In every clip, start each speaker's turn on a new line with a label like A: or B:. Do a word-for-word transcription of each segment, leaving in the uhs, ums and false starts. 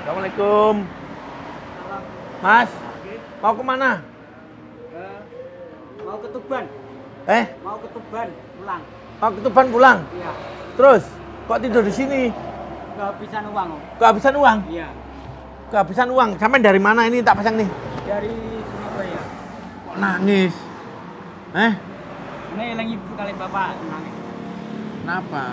A: Assalamualaikum. Mas, mau kemana?
B: Uh, mau ke Tuban.
A: Eh?
B: Mau ke Tuban, pulang.
A: Mau ke Tuban pulang?
B: Iya.
A: Terus, kok tidur di sini?
B: Kehabisan uang. Om.
A: Kehabisan uang?
B: Iya.
A: Kehabisan uang. Sampai dari mana ini tak pasang nih?
B: Dari Surabaya.
A: Kok nangis? Eh?
B: Ini yang ibu kali bapak nangis.
A: Kenapa?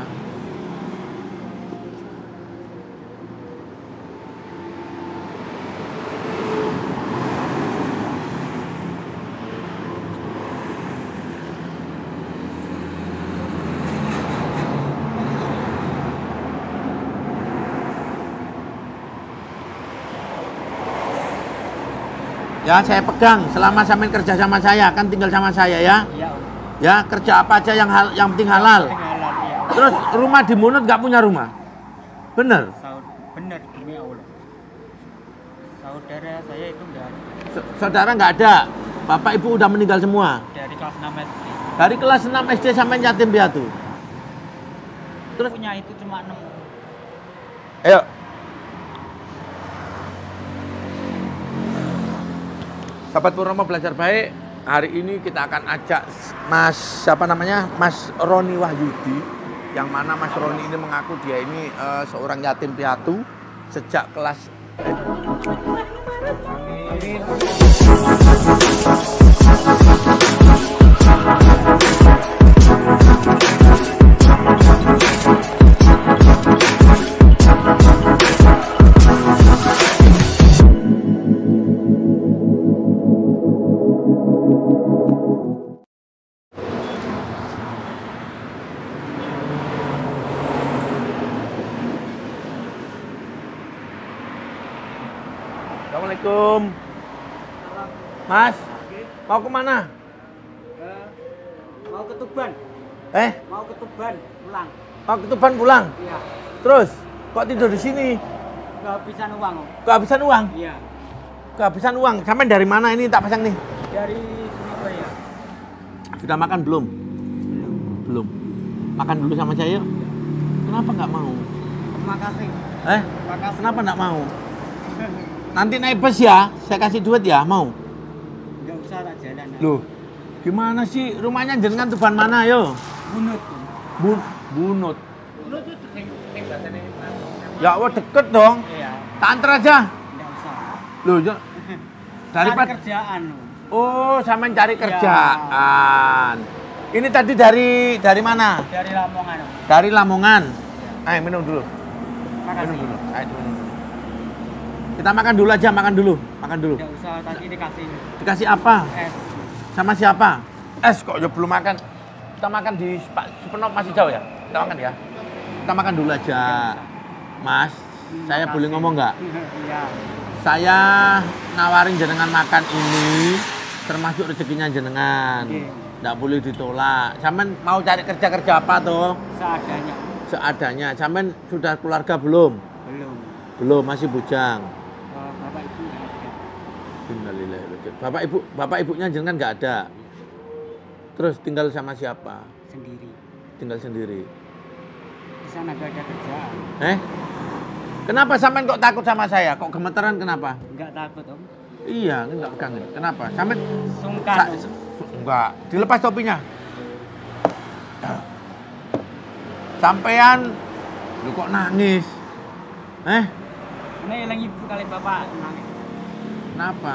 A: Ya, saya pegang selama sampean kerja sama saya, kan tinggal sama saya ya.
B: Iya, Om.
A: Ya, kerja apa aja yang hal, yang penting halal.
B: Penting halal, iya.
A: Terus rumah di Munut nggak punya rumah? Bener?
B: Saud benar demi Allah. Saudara saya itu enggak ada.
A: S- Saudara nggak ada? Bapak ibu udah meninggal semua?
B: Dari kelas enam S D.
A: Dari kelas enam S D sampai yatim piatu? Terus?
B: Punya itu cuma enam.
A: Ayo. Sahabat Purnomo Belajar Baik, hari ini kita akan ajak Mas, siapa namanya? Mas Roni Wahyudi, yang mana Mas Roni ini mengaku dia ini uh, seorang yatim piatu sejak kelas Assalamualaikum. Mas, mau kemana?
B: Uh, mau ke Tuban.
A: Eh?
B: Mau ke Tuban, pulang.
A: Mau ke Tuban pulang?
B: Iya.
A: Terus, kok tidur di sini?
B: Kehabisan uang. Om.
A: Kehabisan uang?
B: Iya.
A: Kehabisan uang. Sampai dari mana ini tak pasang nih?
B: Dari Surabaya.
A: Sudah makan belum?
B: Belum.
A: Belum. Makan dulu sama saya yuk. Kenapa nggak mau?
B: Terima kasih.
A: Eh?
B: Terima kasih.
A: Kenapa nggak mau? Nanti naik bus ya, saya kasih duit ya, mau?
B: Enggak usah tak jalan.
A: Loh, gimana sih? Rumahnya jenengan Tuban mana yo?
B: Bunut.
A: Bun, Bunut.
B: Bunut itu sing sing bahasane
A: Ya Allah deket dong.
B: Iya.
A: Tak antar aja.
B: Enggak usah.
A: Loh, yo. Daripada
B: Cari kerjaan. Om.
A: oh, sampean cari
B: Iya.
A: kerjaan. Ini tadi dari dari mana?
B: Dari Lamongan. Om.
A: Dari Lamongan. Ayo minum dulu.
B: Makasih.
A: Minum dulu. Ayo minum dulu. Kita makan dulu aja, makan dulu. Makan dulu.
B: Enggak usah, tadi dikasih
A: Dikasih apa?
B: es.
A: Sama siapa? Es kok ya belum makan. Kita makan di Pak Supenop masih jauh ya? Kita makan ya. Kita makan dulu aja. Mas, saya
B: Makasih.
A: boleh ngomong nggak?
B: Iya.
A: Saya nawarin jenengan makan ini termasuk rezekinya jenengan.
B: Iya.
A: Nggak boleh ditolak. Sampean mau cari kerja-kerja apa tuh?
B: Seadanya.
A: Seadanya. Sampean sudah keluarga belum?
B: Belum.
A: Belum, masih bujang.
B: Oh, Bapak Ibu nggak ada.
A: Innalillahi wa inna. Bapak ibu, bapak ibunya jenengan nggak ada. Terus tinggal sama siapa?
B: Sendiri.
A: Tinggal sendiri.
B: Di sana nggak ada kerjaan.
A: Eh? Kenapa sampean kok takut sama saya? Kok gemeteran kenapa?
B: Enggak takut, Om.
A: Iya, enggak kangen. Kenapa? Sampean
B: Sungkan.
A: sa-
B: Om.
A: su- enggak. Dilepas topinya. Sampean lu kok nangis? Eh?
B: Ini yang ibu kali bapak nangis.
A: Kenapa?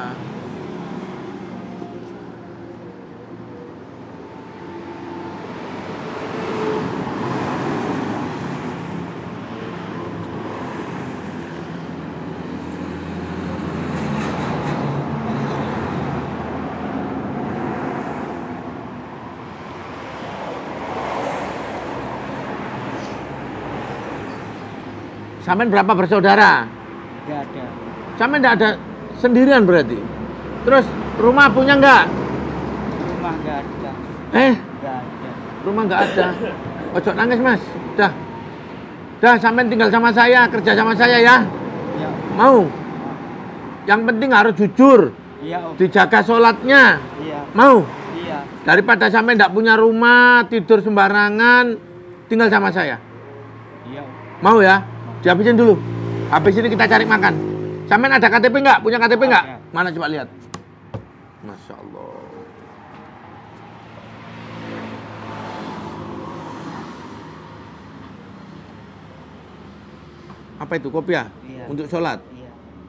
A: Sampean berapa bersaudara?
B: Enggak ada.
A: Sampean enggak ada sendirian berarti? Terus rumah punya enggak?
B: Rumah enggak ada.
A: Eh?
B: Enggak ada.
A: Rumah enggak ada. Ojo nangis mas. Dah. Dah sampean tinggal sama saya, kerja sama saya ya.
B: Ya.
A: Mau? Yang penting harus jujur.
B: Iya, Om.
A: Dijaga sholatnya.
B: Iya.
A: Mau?
B: Iya.
A: Daripada sampai enggak punya rumah, tidur sembarangan, tinggal sama saya.
B: Iya, Om.
A: Mau ya? Dihabisin dulu. Habis ini kita cari makan. Sampean ada K T P nggak? Punya K T P nggak?
B: Ada.
A: Mana coba lihat. Masya Allah. Apa itu kopiah?
B: Iya.
A: Untuk sholat.
B: Iya.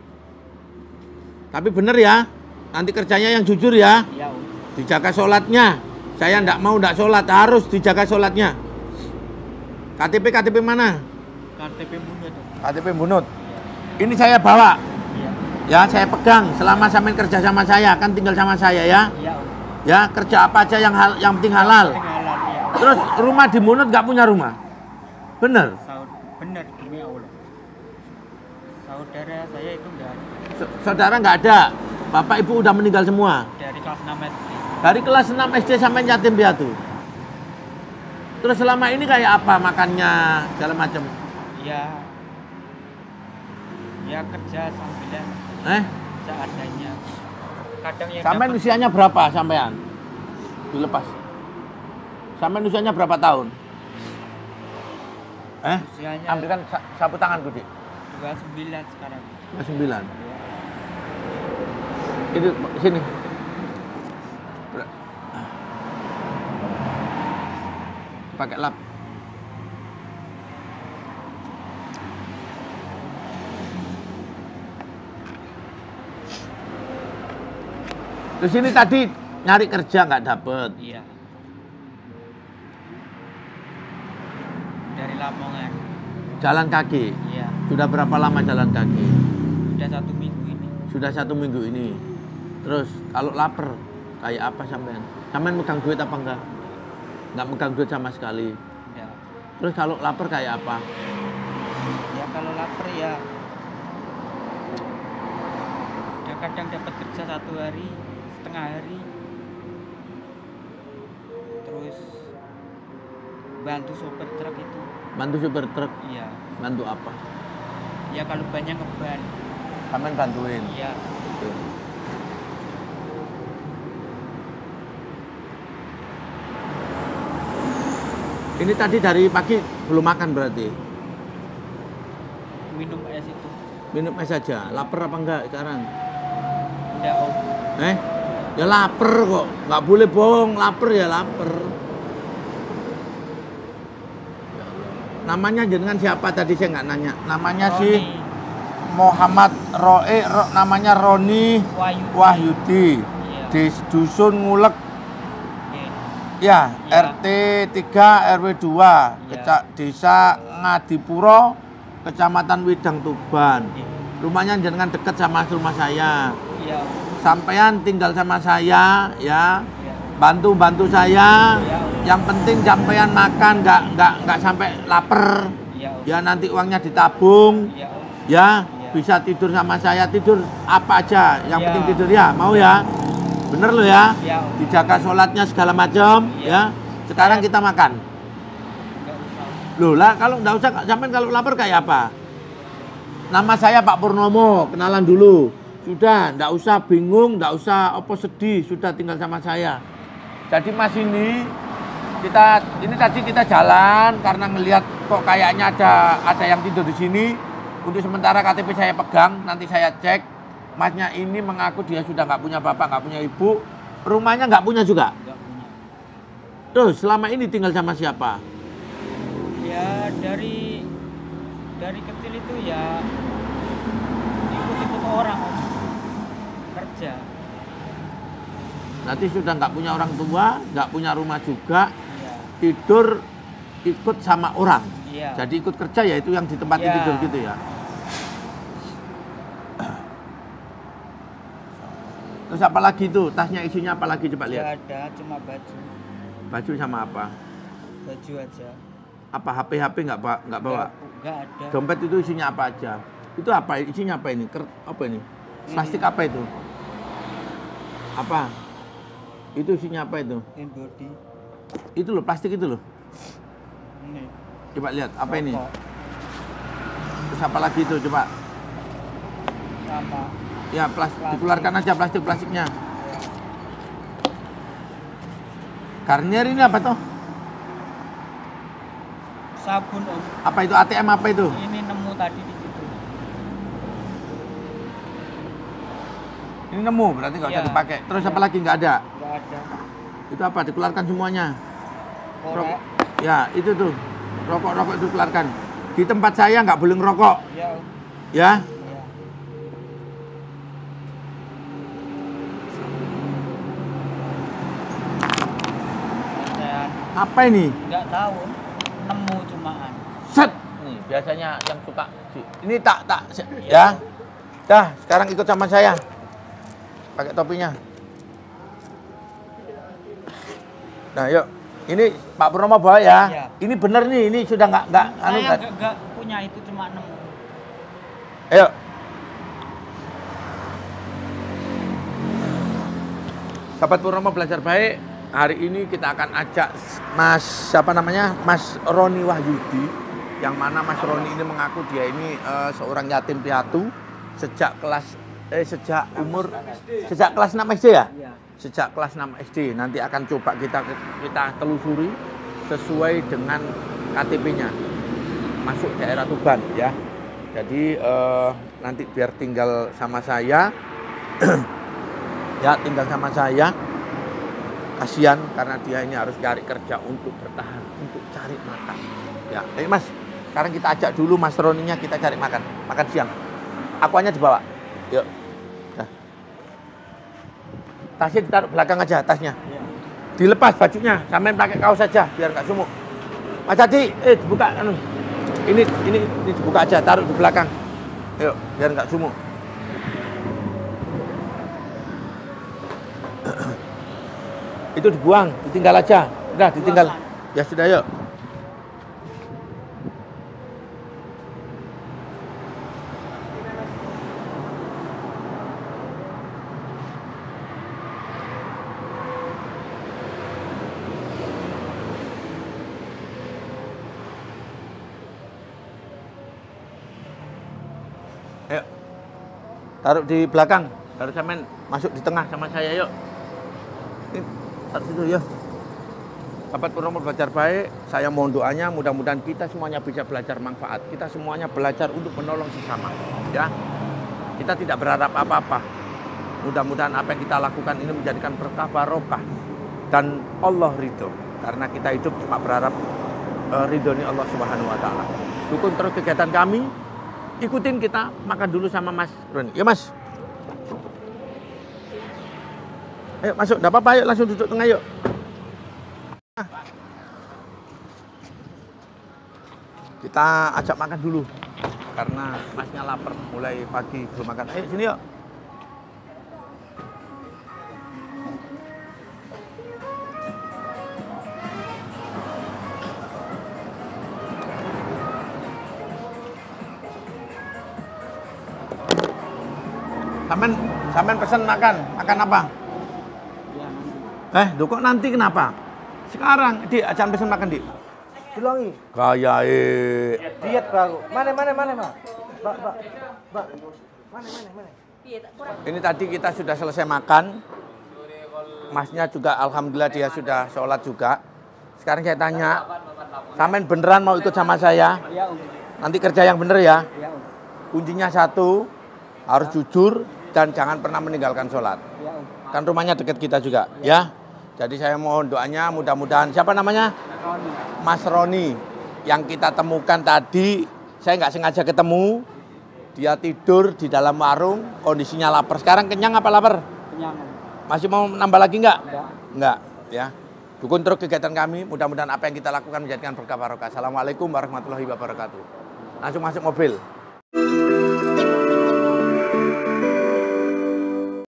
A: Tapi bener ya. Nanti kerjanya yang jujur ya.
B: Iya, Om.
A: Dijaga sholatnya. Saya ndak mau ndak sholat, harus dijaga sholatnya. K T P K T P mana?
B: K T P Bunut, Om.
A: K T P Bunut. Ini saya bawa.
B: Iya.
A: Ya, saya pegang selama sampean kerja sama saya, kan tinggal sama saya ya.
B: Iya, Om.
A: Ya, kerja apa aja yang hal, yang penting halal.
B: Ketinggalan, iya.
A: Terus rumah di Bunut nggak punya rumah? Bener.
B: Saud benar demi Allah. Saudara saya itu enggak ada.
A: S- Saudara nggak ada. Bapak ibu udah meninggal semua.
B: Dari kelas enam S D.
A: Dari kelas enam S D sampai yatim piatu. Terus selama ini kayak apa makannya segala macam?
B: Ya. Ya kerja sambilan
A: Eh,
B: seadanya. Kadang ya
A: sampean
B: dapat-
A: usianya berapa sampean? Dilepas. Sampean usianya berapa tahun? Eh,
B: usianya
A: ambilkan sa- sapu tanganku, Dik.
B: dua puluh sembilan sekarang.
A: sembilan. Ini sini. Ber- Pakai lap. Di sini tadi nyari kerja nggak dapet.
B: Iya. Dari Lamongan.
A: Jalan kaki.
B: Iya.
A: Sudah berapa lama jalan kaki?
B: Udah satu minggu ini.
A: Sudah satu minggu ini. Terus kalau lapar kayak apa sampean? Sampean megang duit apa enggak? Enggak megang duit sama sekali.
B: Udah.
A: Terus kalau lapar kayak apa?
B: Ya kalau lapar ya. Ya kadang dapat kerja satu hari, setengah hari. Terus bantu sopir truk itu.
A: Bantu supir truk,
B: Iya.
A: bantu apa?
B: Ya kalau banyak ngeban.
A: Sampean bantuin.
B: Iya.
A: Oke. Ini tadi dari pagi belum makan berarti?
B: Minum es itu.
A: Minum es saja. Lapar apa enggak sekarang?
B: Udah Om.
A: Eh? Ya lapar kok. Nggak boleh bohong. Lapar ya lapar. Namanya jenengan siapa tadi saya nggak nanya. Namanya si
B: Roni
A: Muhammad Roe, Ro- namanya Roni
B: Wahyu.
A: Wahyudi.
B: Iya.
A: Di Dusun Ngulek,
B: Oke.
A: ya,
B: Iya.
A: R T tiga R W dua,
B: Iya.
A: Keca- Desa Ngadipuro, Kecamatan Widang Tuban.
B: Iya.
A: Rumahnya jenengan dekat sama rumah saya.
B: Iya.
A: Sampean tinggal sama saya, ya.
B: Iya.
A: Bantu-bantu saya.
B: Iya.
A: Yang penting sampean makan, nggak nggak nggak sampai lapar.
B: Iya. Om.
A: Ya nanti uangnya ditabung,
B: Iya. Om.
A: ya.
B: Iya.
A: Bisa tidur sama saya, tidur apa aja. Yang
B: Iya.
A: penting tidur ya, mau ya. Bener lo ya.
B: Iya. Om.
A: Dijaga sholatnya segala macam,
B: Iya.
A: ya. Sekarang kita makan.
B: Nggak usah.
A: Loh lah, kalau nggak usah, sampean kalau lapar kayak apa? Nama saya Pak Purnomo, kenalan dulu. Sudah, nggak usah bingung, nggak usah apa sedih, sudah tinggal sama saya. Jadi Mas ini, kita ini tadi kita jalan karena ngelihat kok kayaknya ada ada yang tidur di sini. Untuk sementara K T P saya pegang, nanti saya cek. Masnya ini mengaku dia sudah nggak punya bapak, nggak punya ibu. Rumahnya nggak punya juga.
B: Nggak punya.
A: Terus selama ini tinggal sama siapa?
B: Ya dari dari kecil itu ya ikut-ikut orang Om. Kerja.
A: Nanti sudah nggak punya orang tua, nggak punya rumah juga,
B: Iya.
A: tidur ikut sama orang.
B: Iya.
A: Jadi ikut kerja ya itu yang di tempat
B: Ya.
A: tidur gitu ya. Terus apa lagi tuh? Tasnya isinya apa lagi coba
B: Nggak
A: lihat.
B: ada, cuma baju.
A: Baju sama apa?
B: Baju aja.
A: Apa H P H P nggak ba- nggak bawa?
B: Nggak, nggak ada.
A: Dompet itu isinya apa aja? Itu apa? Isinya apa ini? Ker apa ini? Plastik apa itu? Apa? Itu isinya apa itu?
B: In body.
A: Itu loh plastik itu loh.
B: Ini.
A: Coba lihat apa ini?
B: Rokok.
A: Terus apa lagi itu coba?
B: Sama.
A: Ya plastik,
B: Plastik.
A: dikeluarkan aja plastik-plastiknya. Garnier ini apa tuh?
B: Sabun Om.
A: Apa itu A T M apa itu?
B: Ini nemu tadi di situ.
A: Ini nemu, berarti nggak usah
B: Iya.
A: dipakai. Terus apa lagi nggak ada?
B: Nggak ada.
A: Itu apa? Dikeluarkan semuanya.
B: Korek.
A: Ya, itu tuh. Rokok-rokok itu keluarkan. Di tempat saya nggak boleh ngerokok.
B: Iya, Om.
A: Ya.
B: Iya. Saya
A: Apa ini?
B: nggak tahu, Om. Nemu cumaan.
A: Set. Nih, biasanya yang suka. Ini tak, tak. Ya. Dah, sekarang ikut sama saya. Pakai topinya. Nah, yuk. Ini Pak Purnomo bawa ya.
B: Iya.
A: Ini bener nih, ini sudah nggak nggak anu
B: Saya
A: kan.
B: nggak nggak punya itu, cuma nemu.
A: Ayo. Sahabat Purnomo belajar baik. Hari ini kita akan ajak Mas siapa namanya? Mas Roni Wahyudi. Yang mana Mas Roni ini mengaku dia ini eh, seorang yatim piatu sejak kelas eh sejak umur sejak kelas enam S D ya?
B: Iya.
A: Sejak kelas enam S D. Nanti akan coba kita kita telusuri sesuai dengan K T P-nya. Masuk daerah Tuban ya. Jadi eh, nanti biar tinggal sama saya. Ya, tinggal sama saya. Kasihan karena dia ini harus cari kerja untuk bertahan, untuk cari makan. Ya, ayo Mas. Sekarang kita ajak dulu Mas Roninya kita cari makan, makan siang. Akuannya dibawa. Yuk. Nah. Tasnya ditaruh belakang aja, tasnya.
B: Iya.
A: Dilepas bajunya, sampean pakai kaos saja biar nggak sumuk. Mas Adi, eh dibuka anu. Ini ini ini dibuka aja, taruh di belakang. Yuk, biar nggak sumuk. Itu dibuang, ditinggal aja. Udah, ditinggal. Ya sudah, yuk. Ayo. Taruh di belakang. Taruh sampean masuk di tengah sama saya, yuk. Ini, taruh situ, yuk. Sahabat Purnomo belajar baik, saya mohon doanya mudah-mudahan kita semuanya bisa belajar manfaat. Kita semuanya belajar untuk menolong sesama, ya. Kita tidak berharap apa-apa. Mudah-mudahan apa yang kita lakukan ini menjadikan berkah barokah dan Allah ridho. Karena kita hidup cuma berharap uh, ridhonya Allah Subhanahu wa taala. Dukung terus kegiatan kami. Ikutin kita makan dulu sama Mas Roni. Ya Mas. Ayo masuk, enggak apa-apa, ayo langsung duduk tengah yuk. Kita ajak makan dulu karena Masnya lapar, mulai pagi belum makan. Ayo sini yuk. Sampean sampean pesan makan, makan apa?
B: Iya, nanti.
A: Eh, duh kok nanti kenapa? Sekarang, Dik, ajak pesan makan, Dik.
C: Dulangi.
A: Kayak eh.
C: Diet baru. Mana mana mana, Mbak? Mbak, Mbak. Mbak. Mana mana mana?
A: Ini tadi kita sudah selesai makan. Masnya juga alhamdulillah dia sudah sholat juga. Sekarang saya tanya, sampean beneran mau ikut sama saya?
B: Iya, Om.
A: Nanti kerja yang bener ya.
B: Iya, Om.
A: Kuncinya satu, harus jujur dan jangan pernah meninggalkan sholat.
B: Iya, Om.
A: Kan rumahnya dekat kita juga, ya. Jadi saya mohon doanya mudah-mudahan, siapa namanya?
B: Roni.
A: Mas Roni. Yang kita temukan tadi, saya nggak sengaja ketemu. Dia tidur di dalam warung, kondisinya lapar. Sekarang kenyang apa lapar?
B: Kenyang, Om.
A: Masih mau nambah lagi nggak?
B: Enggak.
A: Nggak, ya. Dukung terus kegiatan kami, mudah-mudahan apa yang kita lakukan menjadikan berkah barokah. Assalamualaikum warahmatullahi wabarakatuh. Langsung masuk mobil.